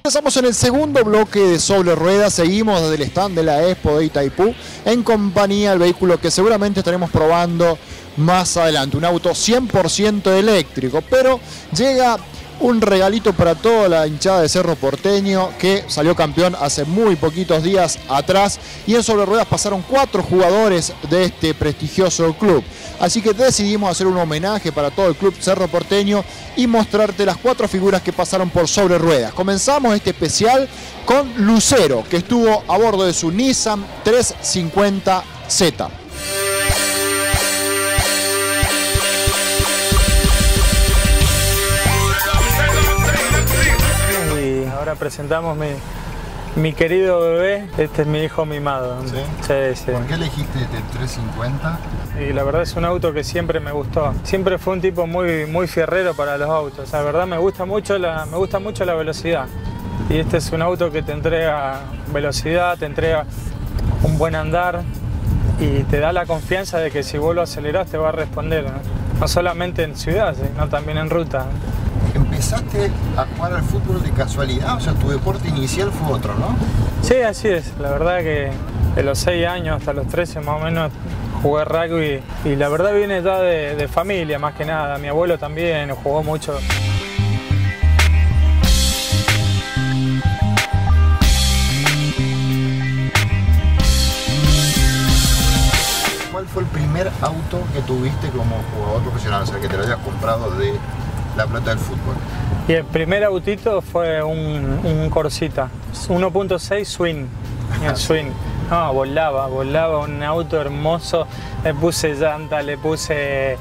Estamos en el segundo bloque de Sobre Ruedas, seguimos desde el stand de la Expo de Itaipú en compañía del vehículo que seguramente estaremos probando más adelante, un auto 100% eléctrico, pero llega un regalito para toda la hinchada de Cerro Porteño que salió campeón hace muy poquitos días atrás y en Sobre Ruedas pasaron 4 jugadores de este prestigioso club. Así que decidimos hacer un homenaje para todo el club Cerro Porteño y mostrarte las 4 figuras que pasaron por Sobre Ruedas. Comenzamos este especial con Lucero, que estuvo a bordo de su Nissan 350Z. Ahora presentamos mi querido bebé, este es mi hijo mimado. ¿Sí? Sí, sí. ¿Por qué elegiste este 350? Y la verdad es un auto que siempre me gustó. Siempre fue un tipo muy fierrero para los autos. La verdad me gusta mucho la velocidad. Y este es un auto que te entrega velocidad, te entrega un buen andar y te da la confianza de que si vos lo acelerás te va a responder, no solamente en ciudad, sino también en ruta. ¿Empezaste a jugar al fútbol de casualidad? O sea, tu deporte inicial fue otro, ¿no? Sí, así es. La verdad que de los 6 años hasta los 13 más o menos jugué rugby y la verdad viene ya de familia más que nada. Mi abuelo también jugó mucho. ¿Cuál fue el primer auto que tuviste como jugador profesional? O sea, que te lo hayas comprado de la plata del fútbol. Y el primer autito fue un Corsita, 1.6 Swing. El Swing. No, volaba, un auto hermoso. Le puse llanta, le puse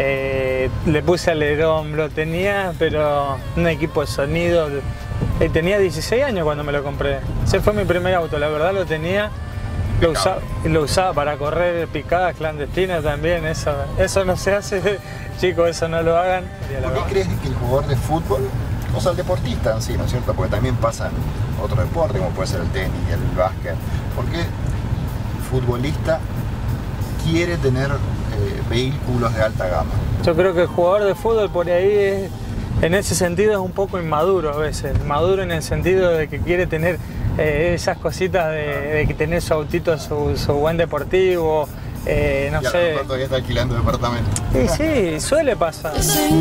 alerón, lo tenía, pero un equipo de sonido. Tenía 16 años cuando me lo compré. Ese fue mi primer auto, la verdad lo tenía. Lo usaba para correr picadas clandestinas también, eso no se hace, chicos, eso no lo hagan. ¿Por qué crees que el jugador de fútbol, o sea el deportista en sí, ¿no es cierto? Porque también pasa en otro deporte, como puede ser el tenis y el básquet. ¿Por qué el futbolista quiere tener vehículos de alta gama? Yo creo que el jugador de fútbol por ahí en ese sentido es un poco inmaduro a veces, maduro en el sentido de que quiere tener esas cositas de que tener su autito, su buen deportivo, no sé. Todavía está alquilando departamento. Sí, suele pasar.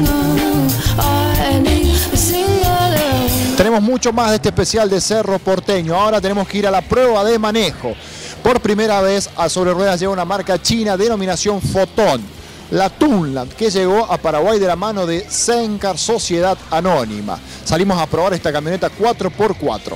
Tenemos mucho más de este especial de Cerro Porteño. Ahora tenemos que ir a la prueba de manejo. Por primera vez a Sobre Ruedas llega una marca china, denominación Fotón, la Tunland, que llegó a Paraguay de la mano de Zencar Sociedad Anónima. Salimos a probar esta camioneta 4x4.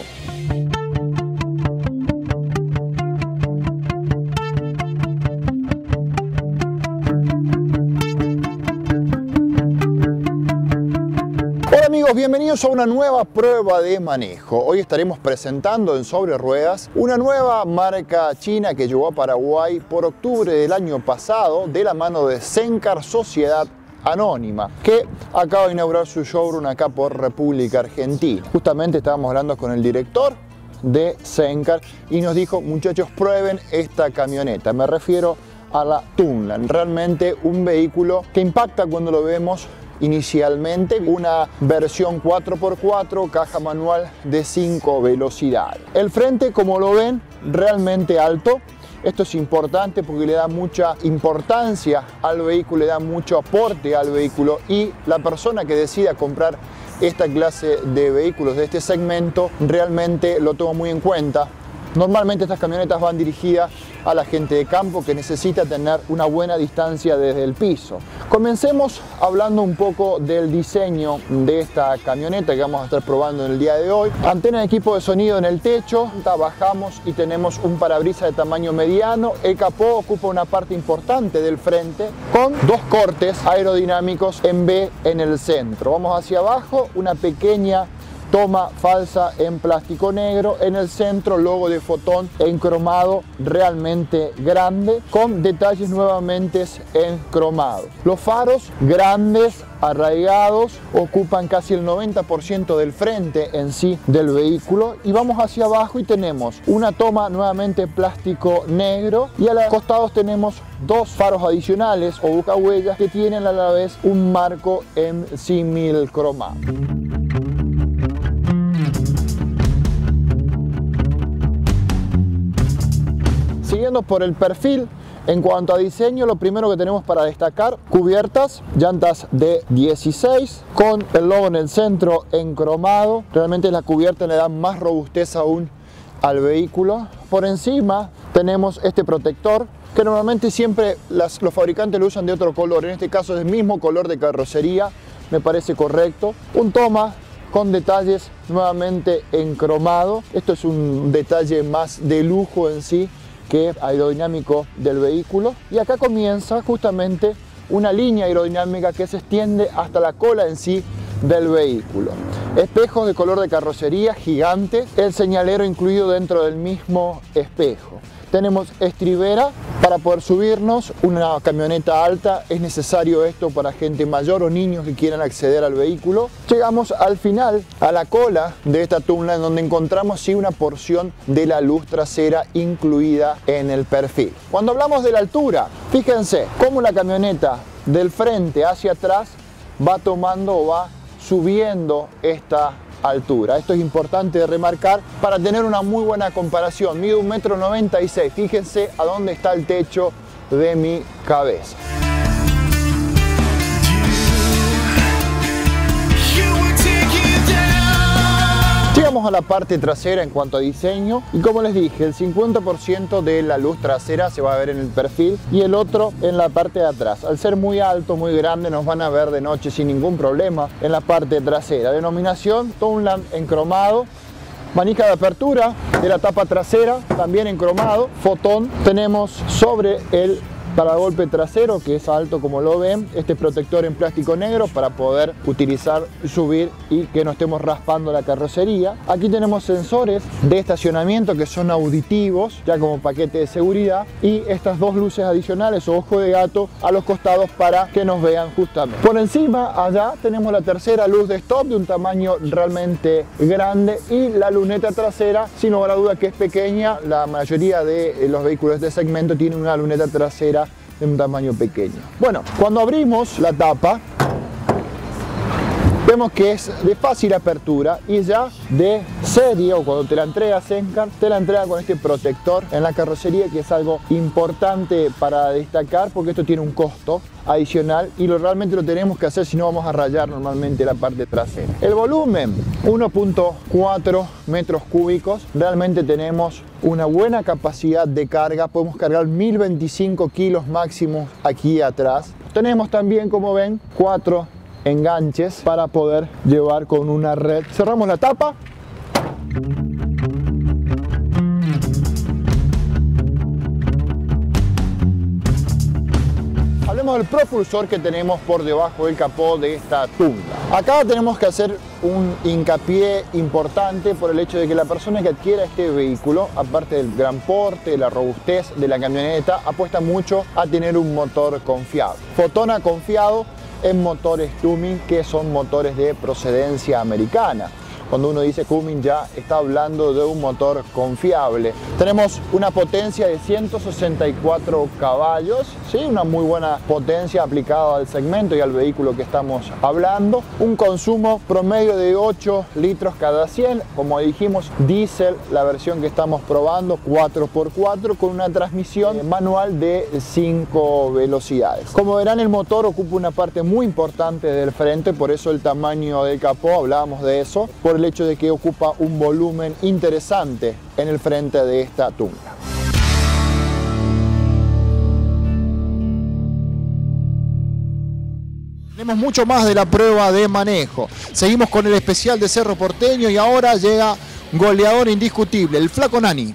Hola amigos, bienvenidos a una nueva prueba de manejo. Hoy estaremos presentando en Sobre Ruedas una nueva marca china que llegó a Paraguay por octubre del año pasado de la mano de Zencar Sociedad Anónima, que acaba de inaugurar su showroom acá por República Argentina. Justamente estábamos hablando con el director de Zencar y nos dijo: muchachos, prueben esta camioneta. Me refiero a la Tunland, realmente un vehículo que impacta cuando lo vemos. Inicialmente una versión 4x4, caja manual de 5 velocidades. El frente, como lo ven, realmente alto. Esto es importante porque le da mucha importancia al vehículo, le da mucho aporte al vehículo, y la persona que decida comprar esta clase de vehículos de este segmento realmente lo toma muy en cuenta. Normalmente estas camionetas van dirigidas a la gente de campo que necesita tener una buena distancia desde el piso. Comencemos hablando un poco del diseño de esta camioneta que vamos a estar probando en el día de hoy. Antena de equipo de sonido en el techo, bajamos y tenemos un parabrisas de tamaño mediano. El capó ocupa una parte importante del frente con 2 cortes aerodinámicos en V en el centro. Vamos hacia abajo, una pequeña toma falsa en plástico negro, en el centro logo de Fotón en cromado realmente grande, con detalles nuevamente en cromado. Los faros grandes, arraigados, ocupan casi el 90% del frente en sí del vehículo, y vamos hacia abajo y tenemos una toma nuevamente plástico negro, y a los costados tenemos 2 faros adicionales o bucahuellas que tienen a la vez un marco en símil cromado. Yendo por el perfil, en cuanto a diseño, lo primero que tenemos para destacar, cubiertas, llantas de 16, con el logo en el centro en cromado. Realmente la cubierta le da más robustez aún al vehículo. Por encima tenemos este protector, que normalmente siempre los fabricantes lo usan de otro color. En este caso es el mismo color de carrocería, me parece correcto. Un toma con detalles nuevamente en cromado. Esto es un detalle más de lujo en sí que aerodinámico del vehículo. Y acá comienza justamente una línea aerodinámica que se extiende hasta la cola en sí del vehículo. Espejos de color de carrocería gigante, el señalero incluido dentro del mismo espejo. Tenemos estribera para poder subirnos. Una camioneta alta es necesario esto para gente mayor o niños que quieran acceder al vehículo. Llegamos al final, a la cola de esta Tunland, donde encontramos sí una porción de la luz trasera incluida en el perfil. Cuando hablamos de la altura, fíjense cómo la camioneta del frente hacia atrás va tomando o va subiendo esta altura. Esto es importante de remarcar para tener una muy buena comparación. Mide 1,96 m. Fíjense a dónde está el techo de mi cabeza. Llegamos a la parte trasera en cuanto a diseño y como les dije, el 50% de la luz trasera se va a ver en el perfil y el otro en la parte de atrás. Al ser muy alto, muy grande, nos van a ver de noche sin ningún problema en la parte trasera. Denominación Tunland en cromado. Manija de apertura de la tapa trasera también en cromado. Fotón tenemos sobre el paragolpe trasero, que es alto como lo ven, este protector en plástico negro para poder utilizar, subir y que no estemos raspando la carrocería. Aquí tenemos sensores de estacionamiento que son auditivos, ya como paquete de seguridad, y estas dos luces adicionales o ojo de gato a los costados para que nos vean justamente. Por encima, allá tenemos la tercera luz de stop de un tamaño realmente grande y la luneta trasera, sin lugar a duda que es pequeña. La mayoría de los vehículos de este segmento tienen una luneta trasera de un tamaño pequeño. Bueno, cuando abrimos la tapa vemos que es de fácil apertura y ya de serie, o cuando te la entrega Zencar, te la entrega con este protector en la carrocería, que es algo importante para destacar porque esto tiene un costo adicional y realmente lo tenemos que hacer, si no vamos a rayar normalmente la parte trasera. El volumen, 1,4 metros cúbicos. Realmente tenemos una buena capacidad de carga, podemos cargar 1025 kilos máximos aquí atrás. Tenemos también, como ven, 4 enganches para poder llevar con una red. Cerramos la tapa. Hablemos del propulsor que tenemos por debajo del capó de esta Tunland. Acá tenemos que hacer un hincapié importante por el hecho de que la persona que adquiera este vehículo, aparte del gran porte, la robustez de la camioneta, apuesta mucho a tener un motor confiable. Fotón ha confiado en motores Cummins, que son motores de procedencia americana. Cuando uno dice Cummins ya está hablando de un motor confiable. Tenemos una potencia de 164 caballos, ¿sí? Una muy buena potencia aplicada al segmento y al vehículo que estamos hablando. Un consumo promedio de 8 litros cada 100. Como dijimos, diésel, la versión que estamos probando, 4x4, con una transmisión manual de 5 velocidades. Como verán, el motor ocupa una parte muy importante del frente, por eso el tamaño del capó, hablábamos de eso, por el hecho de que ocupa un volumen interesante en el frente de esta Tunland. Tenemos mucho más de la prueba de manejo. Seguimos con el especial de Cerro Porteño y ahora llega goleador indiscutible, el Flaco Nani.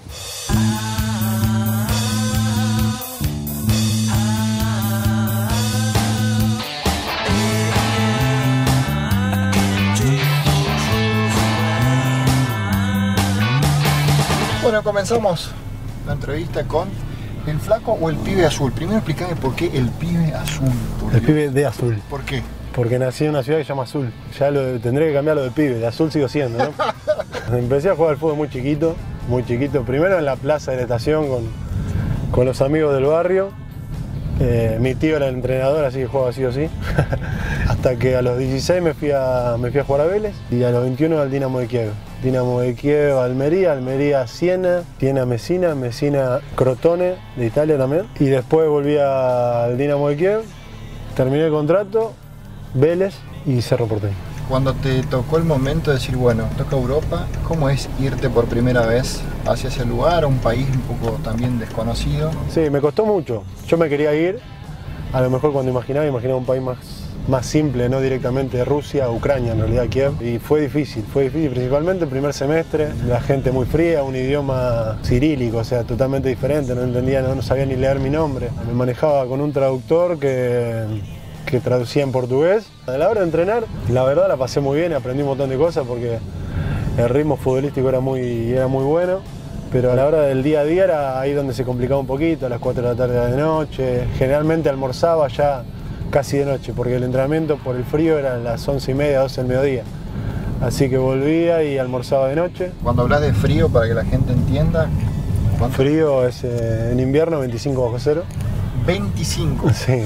Bueno, comenzamos la entrevista con el Flaco o el pibe azul. Primero explícame por qué el pibe azul. El pibe de azul. ¿Por qué? Porque nací en una ciudad que se llama Azul. Ya tendré que cambiar lo de pibe, de azul sigo siendo, ¿no? Empecé a jugar al fútbol muy chiquito. Primero en la plaza de la estación con los amigos del barrio. Mi tío era el entrenador, así que jugaba sí o sí. Hasta que a los 16 me fui a jugar a Vélez y a los 21 al Dinamo de Kiev. Dinamo de Kiev, Almería, Almería, Siena, Siena, Messina, Messina, Crotone, de Italia también. Y después volví al Dinamo de Kiev, terminé el contrato, Vélez y Cerro Porteño. Cuando te tocó el momento de decir, bueno, toca Europa, ¿cómo es irte por primera vez hacia ese lugar, a un país un poco también desconocido? Sí, me costó mucho. Yo me quería ir, a lo mejor cuando imaginaba un país más simple, no directamente Rusia, Ucrania en realidad, Kiev. Y fue difícil principalmente el primer semestre, la gente muy fría, un idioma cirílico, o sea, totalmente diferente, no entendía, no sabía ni leer mi nombre. Me manejaba con un traductor que traducía en portugués. A la hora de entrenar, la verdad la pasé muy bien, aprendí un montón de cosas porque el ritmo futbolístico era muy bueno, pero a la hora del día a día era ahí donde se complicaba un poquito, a las 4 de la tarde de noche. Generalmente almorzaba ya casi de noche, porque el entrenamiento por el frío era a las 11:30, 12 del mediodía. Así que volvía y almorzaba de noche. Cuando hablas de frío, para que la gente entienda, ¿cuánto? Frío es en invierno 25 bajo cero. 25. Sí.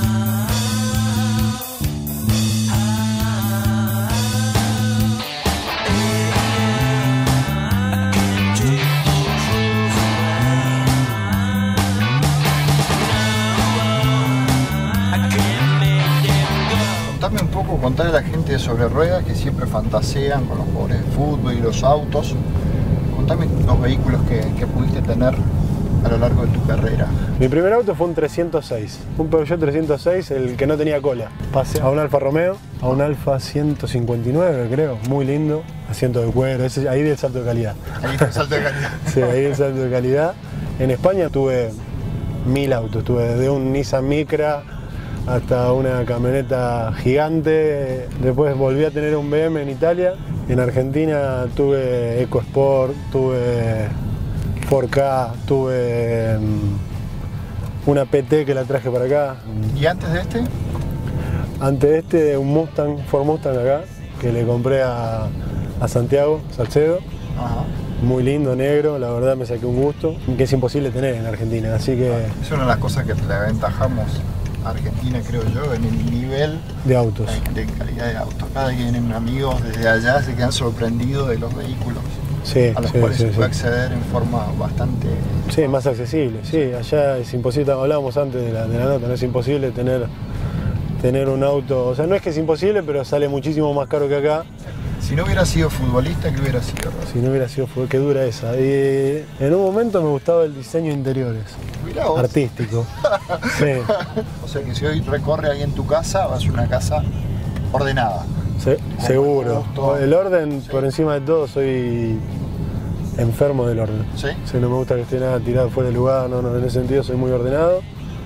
Contarle a la gente de Sobre Ruedas, que siempre fantasean con los jugadores de fútbol y los autos. Contame los vehículos que pudiste tener a lo largo de tu carrera. Mi primer auto fue un 306, un Peugeot 306, el que no tenía cola. Pasé a un Alfa Romeo, a un Alfa 159 creo, muy lindo, asiento de cuero, ahí di el salto de calidad. Ahí está el salto de calidad. Sí, ahí di el salto de calidad. En España tuve 1000 autos, tuve desde un Nissan Micra hasta una camioneta gigante. Después volví a tener un BM en Italia. En Argentina tuve EcoSport, tuve 4K, tuve una PT que la traje para acá. ¿Y antes de este? Antes de este, un Mustang, Ford Mustang acá, que le compré a Santiago Salcedo. Ajá. Muy lindo, negro, la verdad me saqué un gusto, que es imposible tener en Argentina, así que... Es una de las cosas que le aventajamos a Argentina, creo yo, en el nivel de autos. De calidad de autos. Cada quien tiene amigos desde allá, se quedan sorprendidos de los vehículos. Sí, a los cuales se puede acceder en forma bastante... Sí, más accesible, sí, allá es imposible, hablábamos antes de la nota, no es imposible tener un auto, o sea, no es que es imposible, pero sale muchísimo más caro que acá. Si no hubiera sido futbolista, ¿qué hubiera sido? Si no hubiera sido futbolista, qué dura esa. Y en un momento me gustaba el diseño de interiores. Mirá vos. Artístico. Sí. O sea que si hoy recorre ahí en tu casa, vas a una casa ordenada. Sí, seguro. El orden, sí. Por encima de todo, soy enfermo del orden. ¿Sí? Sí, no me gusta que esté nada tirado fuera de lugar, no, en ese sentido soy muy ordenado.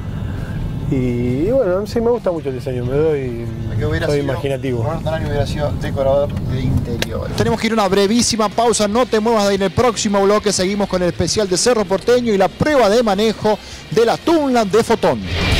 Y bueno, sí me gusta mucho el diseño, soy imaginativo. Roberto Tanari hubiera sido decorador de interiores. Tenemos que ir a una brevísima pausa, no te muevas de ahí. En el próximo bloque seguimos con el especial de Cerro Porteño y la prueba de manejo de la Tunland de Fotón.